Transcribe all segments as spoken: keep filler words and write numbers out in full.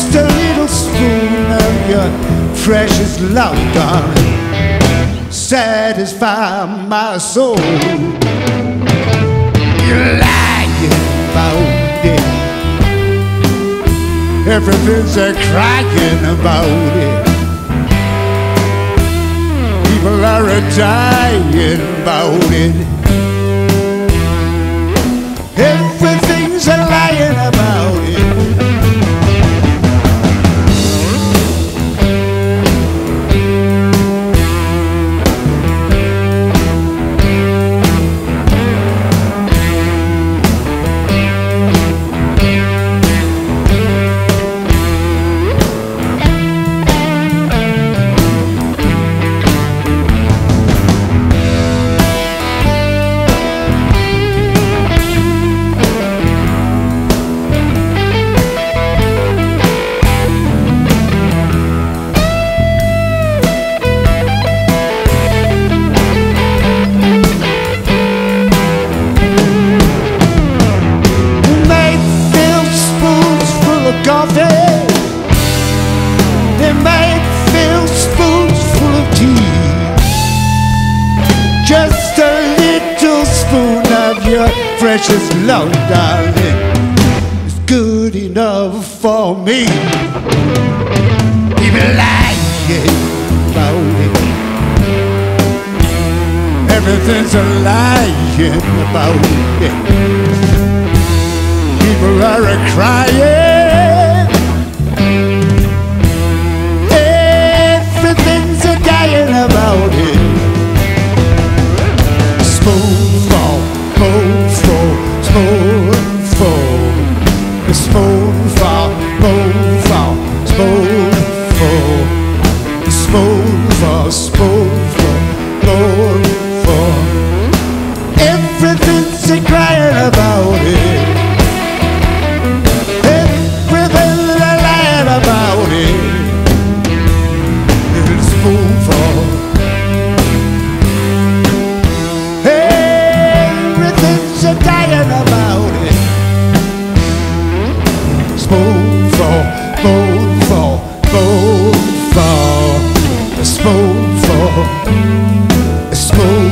Just a little spoon of your precious love, darling, satisfy my soul. You're lying about it, everything's a crying about it. People are a dying about it. Everything's a lying about it. They might fill spoons full of tea. Just a little spoon of your precious love, darling, is good enough for me. People lying about it, everything's a lying about it. People are a crying, everything's a dying about it. Spoonful, spoonful, spoonful, spoonful, spoonful, spoonful, spoonful, spoonful, spoonful. Everything's a crying about it. Spoonful, spoonful, spoonful, spoonful, spoon.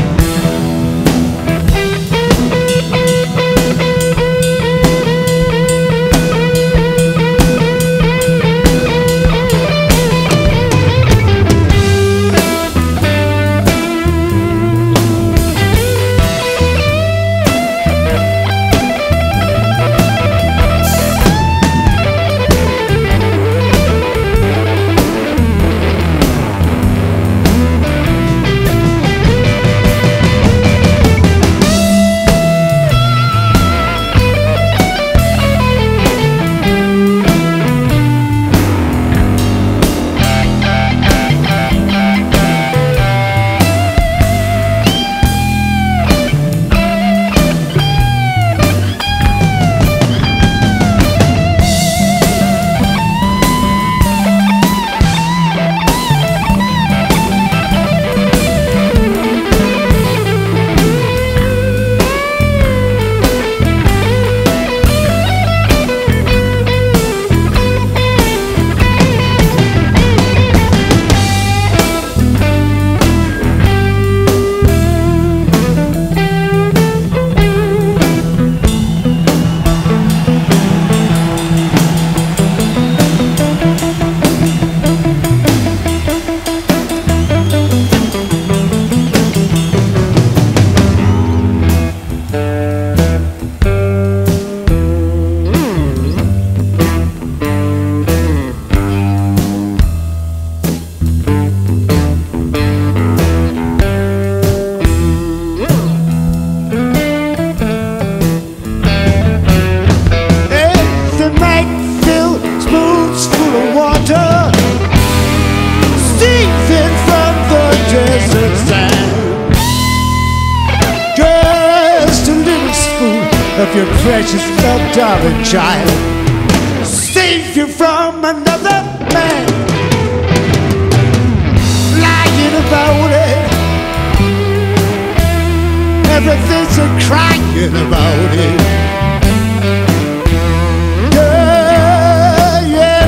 Of your precious love, darling child, save you from another man. Lying about it, everything's a crying about it. Yeah, yeah,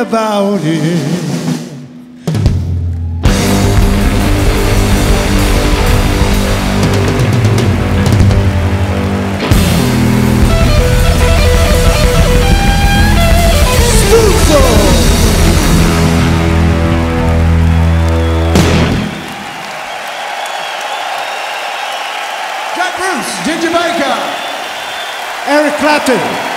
about it. Spoonfull. Jack Bruce, Ginger Baker. Eric Clapton.